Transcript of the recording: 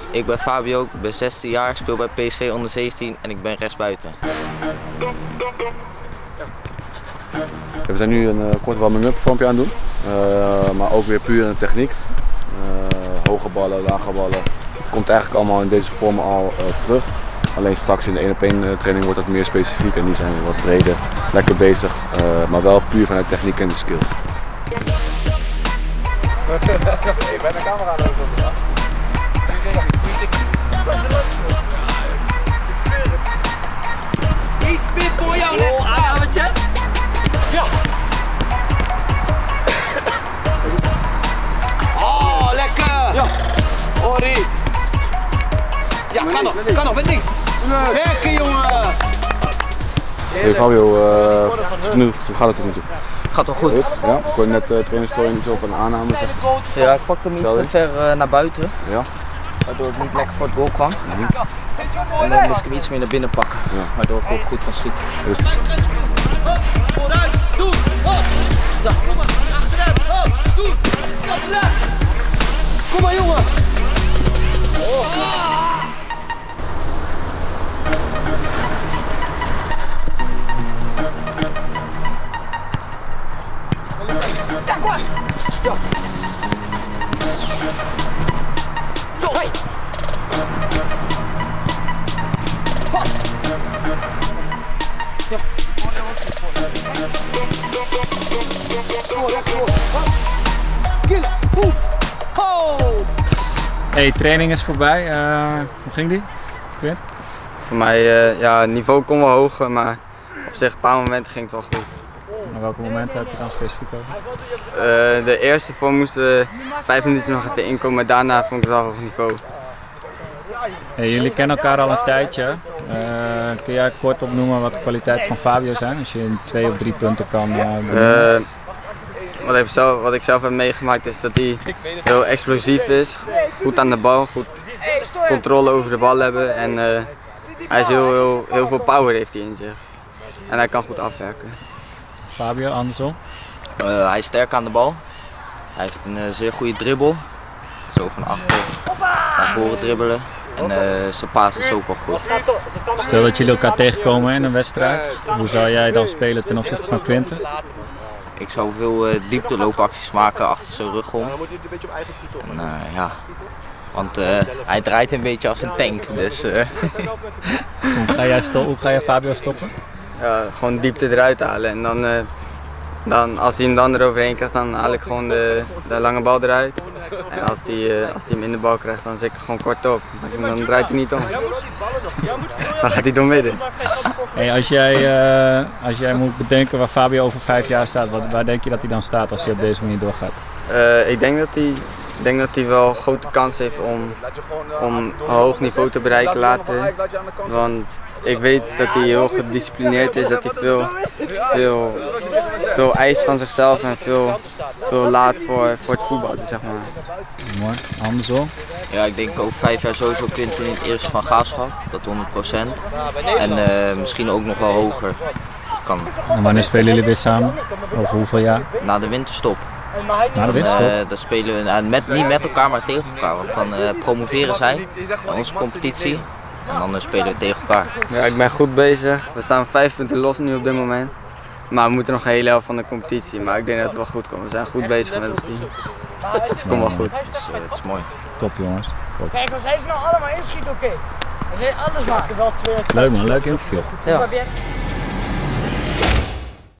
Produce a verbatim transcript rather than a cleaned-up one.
Ik ben Fabio, ik ben zestien jaar, speel bij P S V onder zeventien en ik ben rechtsbuiten. We zijn nu een uh, kort warming-up filmpje aan het doen, uh, maar ook weer puur in de techniek. Uh, hoge ballen, lage ballen, het komt eigenlijk allemaal in deze vorm al uh, terug. Alleen straks in de één op één training wordt dat meer specifiek en nu zijn we wat breder, lekker bezig, uh, maar wel puur vanuit techniek en de skills. Ik ben de camera lopen. Iets meer voor jou, net avondje. Ja. Oh, lekker. Ja. Hori. Ja, kan nog, kan nog, met niks. Lekker, jongen. Hey Fabio, uh, nu, hoe gaat het tot nu toe? Gaat wel goed. Ja, ik hoorde net de uh, trainerstory iets over een aanname zeggen. Ja, ik pakte hem iets te ver uh, naar buiten. Ja. Waardoor ik niet lekker voor het goal kwam. Mm-hmm. En dan moest ik hem iets meer naar binnen pakken. Ja. Waardoor ik ook goed kan schieten. Dus. Vooruit, doe! Ja, kom maar, achteruit, doe! Stap rechts! Kom maar, jongen! Oh. Ja, kom maar! Ja. Zo, hey! Hop! Ja. Hey, training is voorbij. Uh, hoe ging die? Quint? Voor mij, uh, ja, het niveau kon wel hoger, maar op zich, op een paar momenten ging het wel goed. En welke momenten heb je dan specifiek over? Uh, de eerste voor moesten we vijf minuten nog even inkomen, maar daarna vond ik het wel hoog niveau. Hey, jullie kennen elkaar al een tijdje. Uh, kun jij kort opnoemen wat de kwaliteiten van Fabio zijn? Als je in twee of drie punten kan uh, uh, wat, ik zelf, wat ik zelf heb meegemaakt is dat hij heel explosief is, goed aan de bal, goed controle over de bal hebben en uh, hij is heel, heel, heel veel power heeft hij in zich. En hij kan goed afwerken. Fabio, andersom? Uh, hij is sterk aan de bal. Hij heeft een uh, zeer goede dribbel. Zo van achter naar voren dribbelen. En uh, zijn paas is ook wel goed. Stel dat jullie elkaar tegenkomen in een wedstrijd. Hoe zou jij dan spelen ten opzichte van Quinten? Ik zou veel uh, diepteloopacties maken achter zijn rug om. En, uh, ja. Want uh, hij draait een beetje als een tank. Dus, uh. Hoe ga jij hoe ga jij Fabio stoppen? Ja, gewoon diepte eruit halen en dan, uh, dan als hij hem dan eroverheen krijgt, dan haal ik gewoon de, de lange bal eruit. En als hij, uh, als hij hem in de bal krijgt, dan zet ik gewoon kort op. Dan draait hij niet om. Dan gaat hij door midden. Hey, als, jij, uh, als jij moet bedenken waar Fabio over vijf jaar staat, wat, waar denk je dat hij dan staat als hij op deze manier doorgaat? Uh, ik denk dat hij... Ik denk dat hij wel een grote kans heeft om, om een hoog niveau te bereiken later. Want ik weet dat hij heel gedisciplineerd is, dat hij veel, veel, veel eist van zichzelf en veel, veel laat voor, voor het voetballen, zeg maar. Mooi, andersom? Ja, ik denk over vijf jaar sowieso Quinten in het eerste van Graafschap, dat honderd procent. En uh, misschien ook nog wel hoger kan. En wanneer spelen jullie weer samen? Over hoeveel jaar? Na de winterstop. Na de winterstop? Dan, uh, dan spelen we uh, met, niet met elkaar, maar tegen elkaar. Want dan uh, promoveren zij in onze competitie en dan uh, spelen we tegen elkaar. Ja, ik ben goed bezig. We staan vijf punten los nu op dit moment. Maar we moeten nog een hele helft van de competitie. Maar ik denk dat het wel goed komt. We zijn goed bezig met ons team. Dus het komt wel goed. Dus, uh, het is mooi. Top jongens. Top. Kijk, als hij ze nou allemaal inschiet, oké. Okay. Als hij alles maakt. Leuk man, leuk interview. Ja.